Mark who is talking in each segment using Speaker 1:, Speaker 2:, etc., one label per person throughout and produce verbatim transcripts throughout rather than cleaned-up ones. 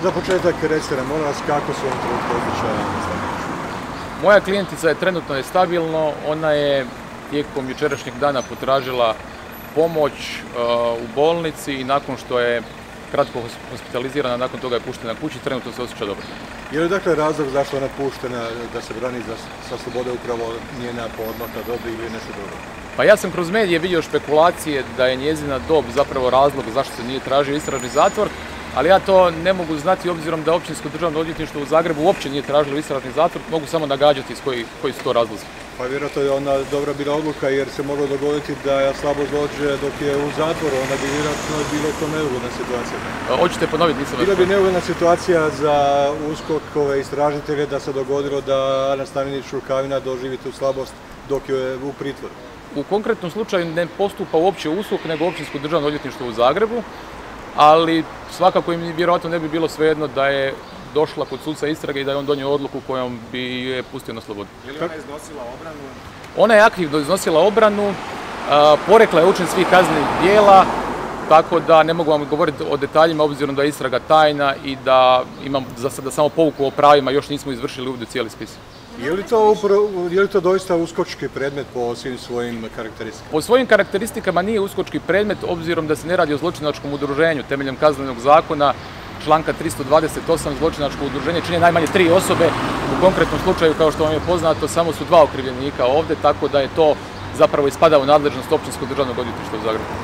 Speaker 1: Za početak recite nam, molim vas, kako se u ovom trenutku osjeća Ane Stavljenić?
Speaker 2: Moja klijentica je trenutno je stabilno, ona je tijekom jučerašnjeg dana potražila pomoć uh, u bolnici i nakon što je kratko hospitalizirana, nakon toga je puštena kući, trenutno se osjeća dobro.
Speaker 1: Je li dakle razlog zašto ona je puštena da se brani za, sa slobode upravo njena poodmakla dob ili nešto drugo?
Speaker 2: Pa ja sam kroz medije vidio špekulacije da je njezina dob zapravo razlog zašto se nije tražio istražni zatvor, ali ja to ne mogu znati obzirom da Općinsko državno odvjetništvo u Zagrebu uopće nije tražilo istražni zatvor, mogu samo nagađati koji, koji su to razlozi. Pa
Speaker 1: vjerojatno je ona dobra bila odluka jer se moglo dogoditi da je slabo dođe dok je u zatvoru, onda bi vjerojatno bilo to neugodna situacija.
Speaker 2: Hoćete ponoviti, nisam
Speaker 1: Bila bi neugodna situacija za uskokove istražitelje da se dogodilo da Ane Stavljenić Rukavina doživi tu slabost dok je u pritvoru.
Speaker 2: U konkretnom slučaju ne postupa uopće USKOK nego Općinsko državno odvjetništvo u Zagrebu, ali svakako im vjerojatno ne bi bilo svejedno da je došla kod suca istrage i da je on donio odluku kojom bi je pustio na slobodu.
Speaker 3: Je li ona iznosila obranu?
Speaker 2: Ona je aktivno iznosila obranu, porekla je učin svih kaznenih djela, tako da ne mogu vam govoriti o detaljima obzirom da je istraga tajna i da imam za sada samo pouku o pravima, još nismo izvršili uvid u cijeli spis.
Speaker 1: Je li to, je li to doista uskočki predmet po svim svojim karakteristikama?
Speaker 2: Po svojim karakteristikama nije uskočki predmet obzirom da se ne radi o zločinačkom udruženju temeljem kaznenog zakona. Članka tristo dvadeset osam zločinačko udruženje čini najmanje tri osobe. U konkretnom slučaju, kao što vam je poznato, samo su dva okrivljenika ovdje, tako da je to zapravo ispada u nadležnost Općinskog državnog odvjetništva u Zagrebu.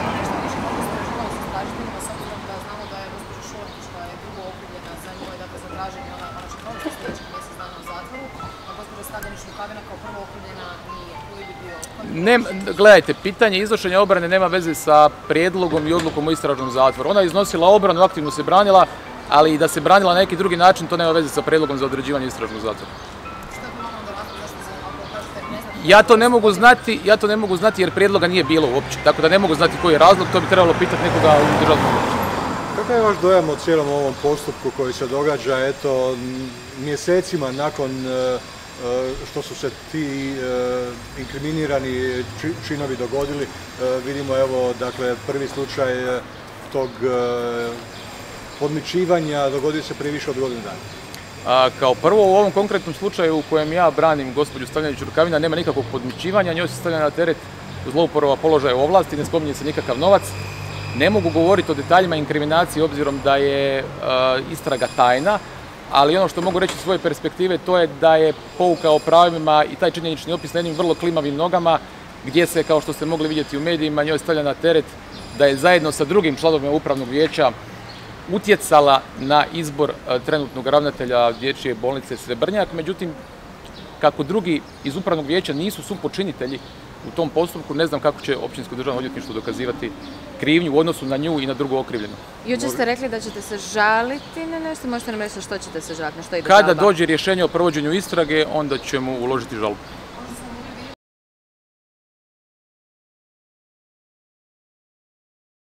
Speaker 2: Ne, gledajte, pitanje iznošenja obrane nema veze sa prijedlogom i odlukom o istražnom zatvoru. Ona je iznosila obranu, aktivno se branila, ali i da se branila na neki drugi način, to nema veze sa prijedlogom za određivanje istražnog zatvora. Ja to ne mogu znati, ja to ne mogu znati jer prijedloga nije bilo uopće, tako da ne mogu znati koji je razlog, to bi trebalo pitati nekoga u državnom odvjetništvu.
Speaker 1: Kakav je vaš dojam o cijelom ovom postupku koji se događa, eto, mjesecima nakon što su se ti inkriminirani činovi dogodili? Vidimo, evo, dakle, prvi slučaj tog podmićivanja dogodio se prije više od godinu dana.
Speaker 2: A, kao prvo, u ovom konkretnom slučaju u kojem ja branim gospođu Stavljenić Rukavina nema nikakvog podmićivanja, njoj se stavlja na teret zlouporaba položaja ovlasti, ne spominje se nikakav novac. Ne mogu govoriti o detaljima inkriminacije obzirom da je a, istraga tajna, ali ono što mogu reći iz svoje perspektive to je da je pouka o pravima i taj činjenični opis na jednim vrlo klimavim nogama gdje se, kao što ste mogli vidjeti u medijima, njoj stavlja na teret da je zajedno sa drugim članovima upravnog vijeća utjecala na izbor trenutnog ravnatelja dječje bolnice Srebrnjak. Međutim, kako drugi iz upravnog vijeća nisu supočinitelji u tom postupku, ne znam kako će Općinsko državno odvjetništvo dokazivati krivnju u odnosu na nju i na drugu okrivljenu.
Speaker 4: Jučer ste rekli da ćete se žaliti na nešto, možete nam reći što ćete se žaliti, na što ide žalba?
Speaker 2: Kada dođe rješenje o provođenju istrage, onda ćemo uložiti žalbu.